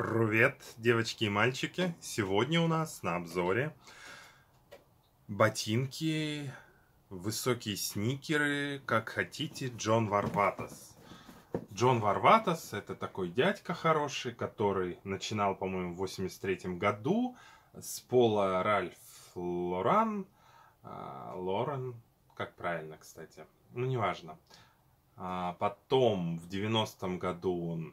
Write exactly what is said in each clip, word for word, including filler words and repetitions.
Привет, девочки и мальчики! Сегодня у нас на обзоре ботинки, высокие сникеры, как хотите, Джон Варватас. Джон Варватас — это такой дядька хороший, который начинал, по-моему, в восемьдесят третьем году с пола Ральф Лоран. Лорен, как правильно, кстати, ну неважно. А потом в девяностом году он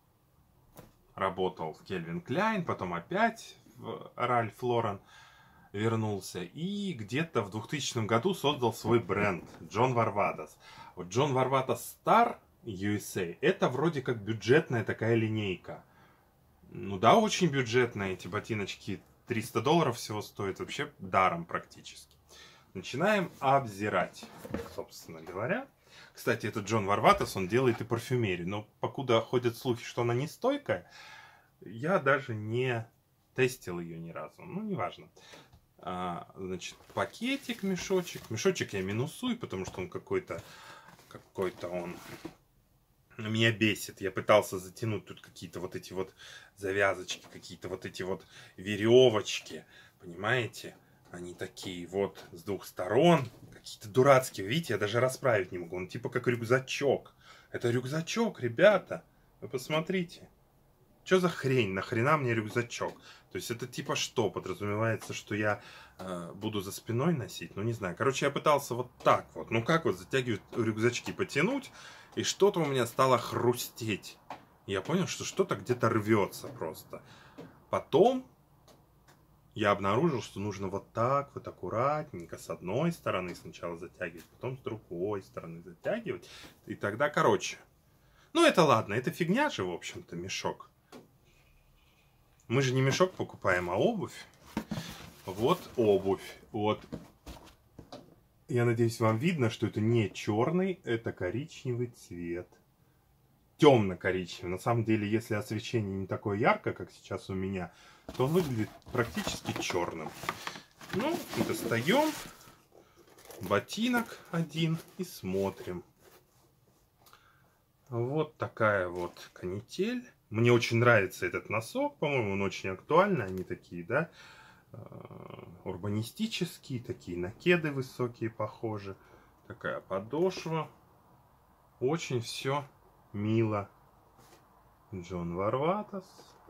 работал в Кельвин Кляйн, потом опять в Ральф Лорен вернулся и где-то в двухтысячном году создал свой бренд Джон Варватас. Вот Джон Варватас Star ю эс эй это вроде как бюджетная такая линейка. Ну да, очень бюджетная, эти ботиночки триста долларов всего стоят, вообще даром практически. Начинаем обзирать, собственно говоря. Кстати, этот Джон Варватас, он делает и парфюмерию, но покуда ходят слухи, что она не стойкая, я даже не тестил ее ни разу. Ну, неважно. А, значит, пакетик, мешочек. Мешочек я минусую, потому что он какой-то, какой-то он меня бесит. Я пытался затянуть тут какие-то вот эти вот завязочки, какие-то вот эти вот веревочки, понимаете? Они такие вот с двух сторон, какие-то дурацкие. Видите, я даже расправить не могу. Он типа как рюкзачок. Это рюкзачок, ребята. Вы посмотрите. Что за хрень? Нахрена мне рюкзачок? То есть это типа что? Подразумевается, что я э, буду за спиной носить? Ну не знаю. Короче, я пытался вот так вот. Ну как вот затягивать рюкзачки, потянуть. И что-то у меня стало хрустеть. И я понял, что что-то где-то рвется просто. Потом я обнаружил, что нужно вот так вот аккуратненько с одной стороны сначала затягивать, потом с другой стороны затягивать. И тогда, короче, ну это ладно, это фигня же, в общем-то, мешок. Мы же не мешок покупаем, а обувь. Вот обувь. Вот. Я надеюсь, вам видно, что это не черный, это коричневый цвет. Темно-коричневый. На самом деле, если освещение не такое яркое, как сейчас у меня, то он выглядит практически черным. Ну, достаем ботинок один и смотрим. Вот такая вот канитель. Мне очень нравится этот носок, по-моему, он очень актуальный. Они такие, да, урбанистические, такие накеды высокие, похожи. Такая подошва. Очень все мило. Джон Варватас.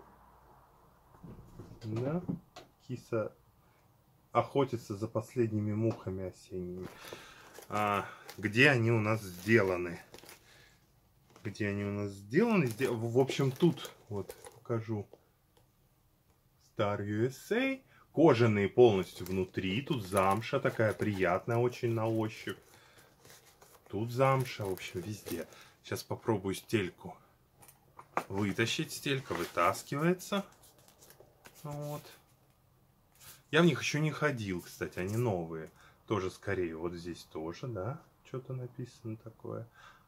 Да, киса охотится за последними мухами осенними. А, где они у нас сделаны? Где они у нас сделаны? В общем, тут вот покажу. Star ю эс эй. Кожаные полностью внутри. Тут замша такая приятная очень на ощупь. Тут замша, в общем, везде. Сейчас попробую стельку вытащить. Стелька вытаскивается. Вот. Я в них еще не ходил, кстати, они новые. Тоже скорее. Вот здесь тоже, да, что-то написано такое.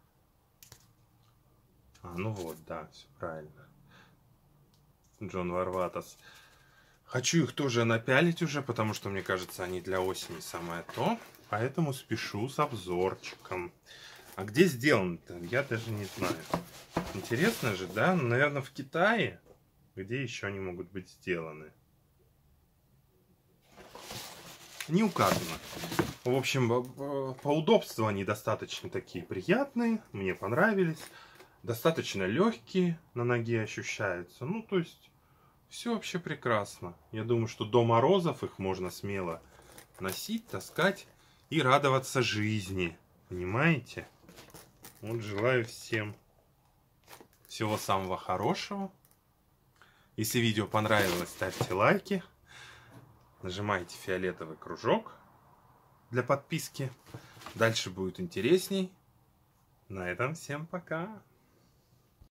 А, ну вот, да, все правильно. Джон Варватас. Хочу их тоже напялить уже, потому что, мне кажется, они для осени самое то. Поэтому спешу с обзорчиком. А где сделано-то? Я даже не знаю. Интересно же, да? Наверное, в Китае. Где еще они могут быть сделаны? Не указано. В общем, по удобству они достаточно такие приятные. Мне понравились. Достаточно легкие на ноге ощущаются. Ну, то есть, все вообще прекрасно. Я думаю, что до морозов их можно смело носить, таскать и радоваться жизни. Понимаете? Вот желаю всем всего самого хорошего. Если видео понравилось, ставьте лайки. Нажимайте фиолетовый кружок для подписки. Дальше будет интересней. На этом всем пока.